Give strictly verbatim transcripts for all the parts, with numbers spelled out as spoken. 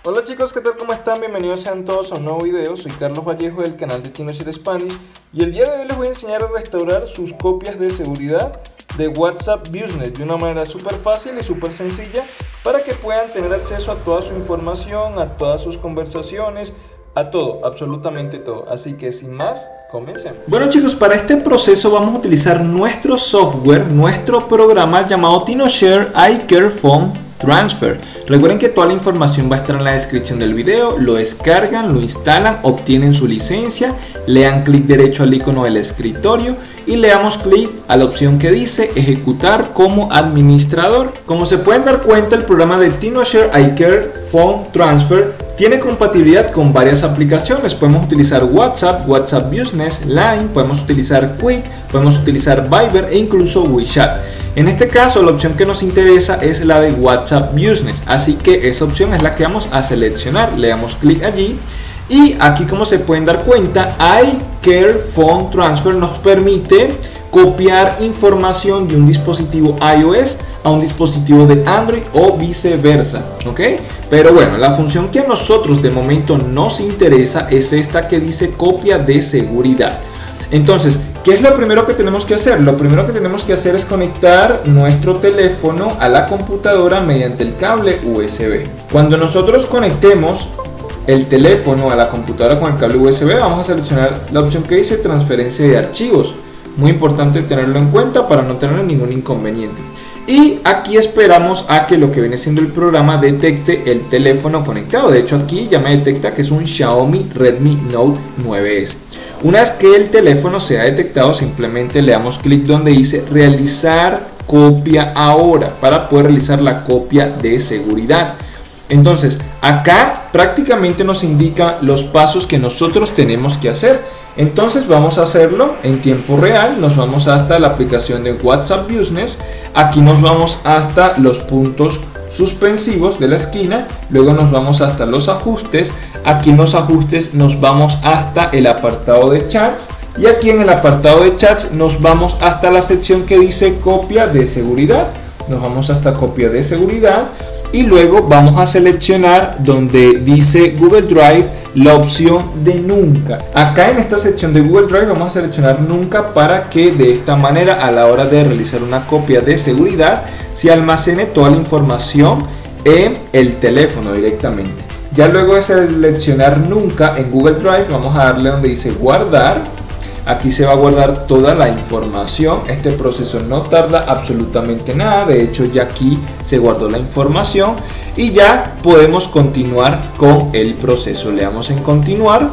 Hola chicos, ¿qué tal? ¿Cómo están? Bienvenidos sean todos a un nuevo video. Soy Carlos Vallejo del canal de TinoShare Spanish y el día de hoy les voy a enseñar a restaurar sus copias de seguridad de WhatsApp Business de una manera súper fácil y súper sencilla para que puedan tener acceso a toda su información, a todas sus conversaciones, a todo, absolutamente todo. Así que sin más, comencemos. Bueno chicos, para este proceso vamos a utilizar nuestro software, nuestro programa llamado TinoShare iCare Phone Transfer. Recuerden que toda la información va a estar en la descripción del video. Lo descargan, lo instalan, obtienen su licencia, le dan clic derecho al icono del escritorio y le damos clic a la opción que dice ejecutar como administrador. Como se pueden dar cuenta, el programa de TinoShare iCare Phone Transfer tiene compatibilidad con varias aplicaciones. Podemos utilizar WhatsApp, WhatsApp Business, Line, podemos utilizar Quick, podemos utilizar Viber e incluso WeChat. En este caso la opción que nos interesa es la de WhatsApp Business, así que esa opción es la que vamos a seleccionar. Le damos clic allí y aquí, como se pueden dar cuenta, iCare Phone Transfer nos permite copiar información de un dispositivo iOS a un dispositivo de Android o viceversa, ¿ok? Pero bueno, la función que a nosotros de momento nos interesa es esta que dice copia de seguridad. Entonces, ¿qué es lo primero que tenemos que hacer? Lo primero que tenemos que hacer es conectar nuestro teléfono a la computadora mediante el cable U S B. Cuando nosotros conectemos el teléfono a la computadora con el cable U S B, vamos a seleccionar la opción que dice transferencia de archivos. Muy importante tenerlo en cuenta para no tener ningún inconveniente. Y aquí esperamos a que lo que viene siendo el programa detecte el teléfono conectado. De hecho, aquí ya me detecta que es un Xiaomi Redmi Note nueve S. Una vez que el teléfono sea detectado, simplemente le damos clic donde dice realizar copia ahora para poder realizar la copia de seguridad. Entonces, acá prácticamente nos indica los pasos que nosotros tenemos que hacer. Entonces vamos a hacerlo en tiempo real. Nos vamos hasta la aplicación de WhatsApp Business. Aquí nos vamos hasta los puntos suspensivos de la esquina. Luego nos vamos hasta los ajustes. Aquí en los ajustes nos vamos hasta el apartado de chats. Y aquí en el apartado de chats nos vamos hasta la sección que dice copia de seguridad. Nos vamos hasta copia de seguridad. Y luego vamos a seleccionar donde dice Google Drive la opción de nunca. Acá en esta sección de Google Drive vamos a seleccionar nunca para que de esta manera a la hora de realizar una copia de seguridad se almacene toda la información en el teléfono directamente. Ya luego de seleccionar nunca en Google Drive vamos a darle donde dice guardar. Aquí se va a guardar toda la información. Este proceso no tarda absolutamente nada. De hecho, ya aquí se guardó la información y ya podemos continuar con el proceso. Le damos en continuar.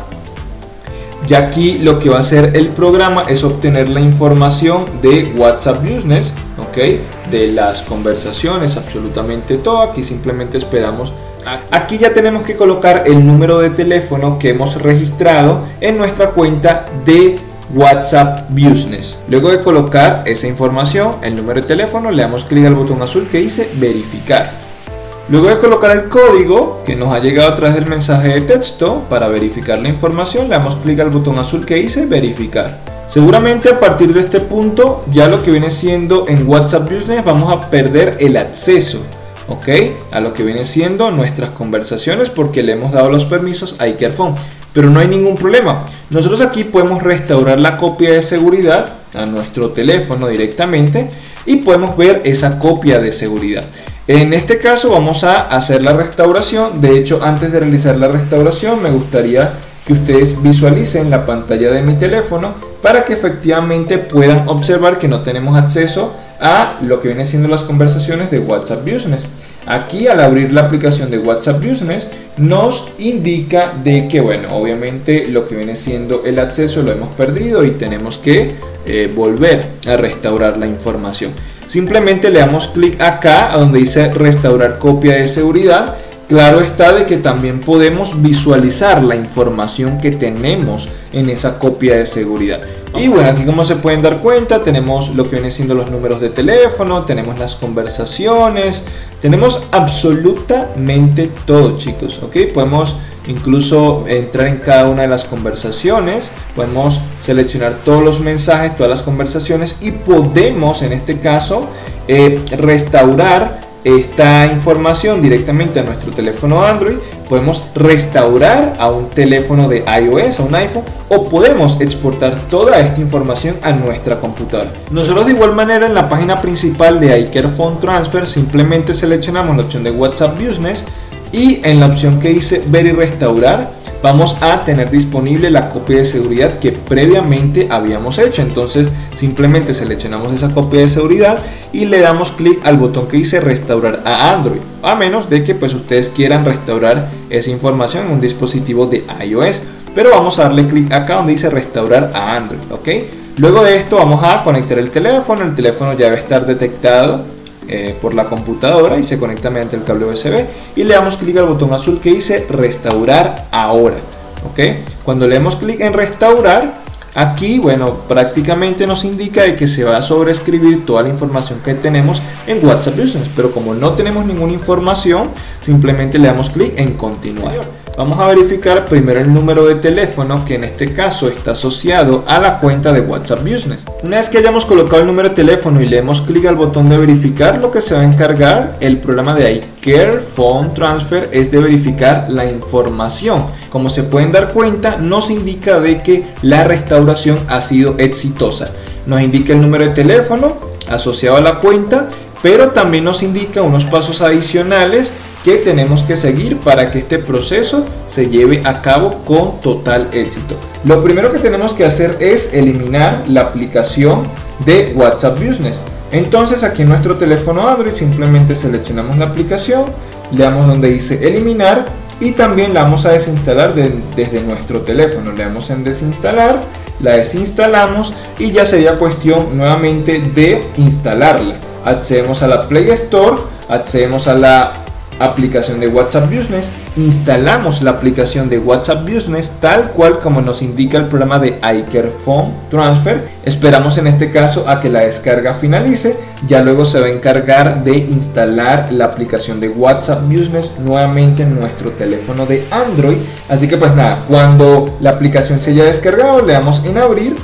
Ya aquí lo que va a hacer el programa es obtener la información de WhatsApp Business, ¿ok? De las conversaciones, absolutamente todo. Aquí simplemente esperamos. Aquí ya tenemos que colocar el número de teléfono que hemos registrado en nuestra cuenta de WhatsApp Business. Luego de colocar esa información, el número de teléfono, le damos clic al botón azul que dice verificar. Luego de colocar el código que nos ha llegado a través del mensaje de texto para verificar la información, le damos clic al botón azul que dice verificar. Seguramente a partir de este punto ya lo que viene siendo en WhatsApp Business vamos a perder el acceso, ¿ok? A lo que viene siendo nuestras conversaciones porque le hemos dado los permisos a iCare Phone. Pero no hay ningún problema. Nosotros aquí podemos restaurar la copia de seguridad a nuestro teléfono directamente y podemos ver esa copia de seguridad. En este caso vamos a hacer la restauración. De hecho, antes de realizar la restauración me gustaría que ustedes visualicen la pantalla de mi teléfono para que efectivamente puedan observar que no tenemos acceso a lo que viene siendo las conversaciones de WhatsApp Business. Aquí, al abrir la aplicación de WhatsApp Business, nos indica de que, bueno, obviamente lo que viene siendo el acceso lo hemos perdido y tenemos que eh, volver a restaurar la información. Simplemente le damos clic acá a donde dice restaurar copia de seguridad. Claro está de que también podemos visualizar la información que tenemos en esa copia de seguridad. Y bueno, aquí como se pueden dar cuenta tenemos lo que viene siendo los números de teléfono, tenemos las conversaciones, tenemos absolutamente todo, chicos, ¿ok? Podemos incluso entrar en cada una de las conversaciones, podemos seleccionar todos los mensajes, todas las conversaciones y podemos en este caso eh, restaurar esta información directamente a nuestro teléfono Android, podemos restaurar a un teléfono de iOS, a un iPhone, o podemos exportar toda esta información a nuestra computadora. Nosotros de igual manera en la página principal de iCare Phone Transfer simplemente seleccionamos la opción de WhatsApp Business y en la opción que dice ver y restaurar vamos a tener disponible la copia de seguridad que previamente habíamos hecho. Entonces simplemente seleccionamos esa copia de seguridad y le damos clic al botón que dice restaurar a Android, a menos de que pues ustedes quieran restaurar esa información en un dispositivo de iOS, pero vamos a darle clic acá donde dice restaurar a Android, ¿ok? Luego de esto vamos a conectar el teléfono. El teléfono ya debe estar detectado Eh, por la computadora y se conecta mediante el cable U S B y le damos clic al botón azul que dice restaurar ahora, ¿ok? Cuando le damos clic en restaurar, aquí, bueno, prácticamente nos indica de que se va a sobreescribir toda la información que tenemos en WhatsApp Business, pero como no tenemos ninguna información, simplemente le damos clic en continuar. Vamos a verificar primero el número de teléfono, que en este caso está asociado a la cuenta de WhatsApp Business. Una vez que hayamos colocado el número de teléfono y le damos clic al botón de verificar, lo que se va a encargar el programa de iCare Phone Transfer es de verificar la información. Como se pueden dar cuenta, nos indica de que la restauración ha sido exitosa. Nos indica el número de teléfono asociado a la cuenta, pero también nos indica unos pasos adicionales que tenemos que seguir para que este proceso se lleve a cabo con total éxito. Lo primero que tenemos que hacer es eliminar la aplicación de WhatsApp Business. Entonces aquí en nuestro teléfono Android simplemente seleccionamos la aplicación, le damos donde dice eliminar y también la vamos a desinstalar de, desde nuestro teléfono. Le damos en desinstalar, la desinstalamos y ya sería cuestión nuevamente de instalarla. Accedemos a la Play Store, accedemos a la aplicación de WhatsApp Business, instalamos la aplicación de WhatsApp Business tal cual como nos indica el programa de iCare Phone Transfer. Esperamos en este caso a que la descarga finalice, ya luego se va a encargar de instalar la aplicación de WhatsApp Business nuevamente en nuestro teléfono de Android. Así que pues nada, cuando la aplicación se haya descargado le damos en abrir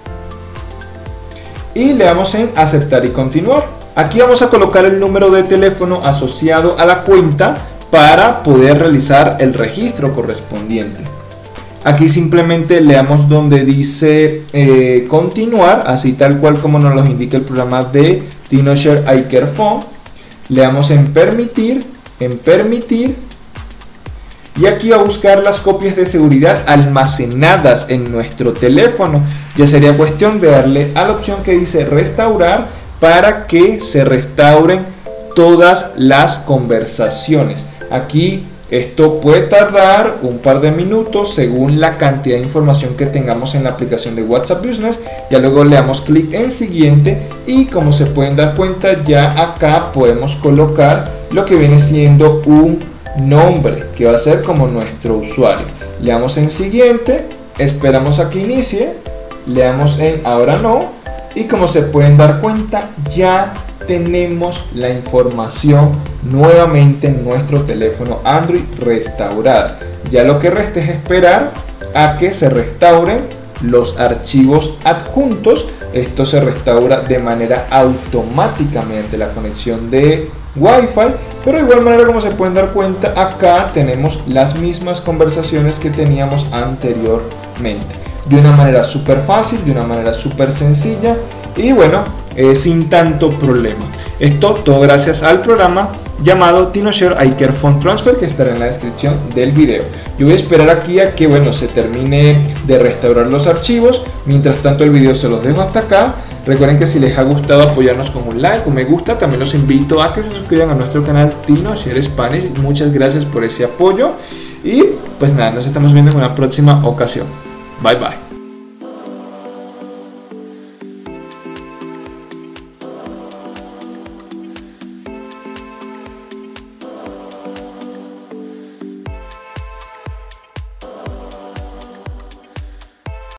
y le damos en aceptar y continuar. Aquí vamos a colocar el número de teléfono asociado a la cuenta para poder realizar el registro correspondiente. Aquí simplemente le damos donde dice eh, continuar, así tal cual como nos lo indica el programa de TinoShare iCare Phone. Le damos en permitir, en permitir. Y aquí va a buscar las copias de seguridad almacenadas en nuestro teléfono. Ya sería cuestión de darle a la opción que dice restaurar para que se restauren todas las conversaciones. Aquí esto puede tardar un par de minutos según la cantidad de información que tengamos en la aplicación de WhatsApp Business. Ya luego le damos clic en siguiente y como se pueden dar cuenta ya acá podemos colocar lo que viene siendo un nombre que va a ser como nuestro usuario. Le damos en siguiente, esperamos a que inicie, le damos en ahora no. Y como se pueden dar cuenta, ya tenemos la información nuevamente en nuestro teléfono Android restaurada. Ya lo que resta es esperar a que se restauren los archivos adjuntos. Esto se restaura de manera automática mediante la conexión de Wi-Fi, pero de igual manera, como se pueden dar cuenta, acá tenemos las mismas conversaciones que teníamos anteriormente. De una manera súper fácil, de una manera súper sencilla y bueno, eh, sin tanto problema. Esto todo gracias al programa llamado TinoShare iCare Phone Transfer, que estará en la descripción del video. Yo voy a esperar aquí a que bueno, se termine de restaurar los archivos. Mientras tanto el video se los dejo hasta acá. Recuerden que si les ha gustado apoyarnos con un like, un me gusta. También los invito a que se suscriban a nuestro canal TinoShare Spanish. Muchas gracias por ese apoyo y pues nada, nos estamos viendo en una próxima ocasión. Bye bye.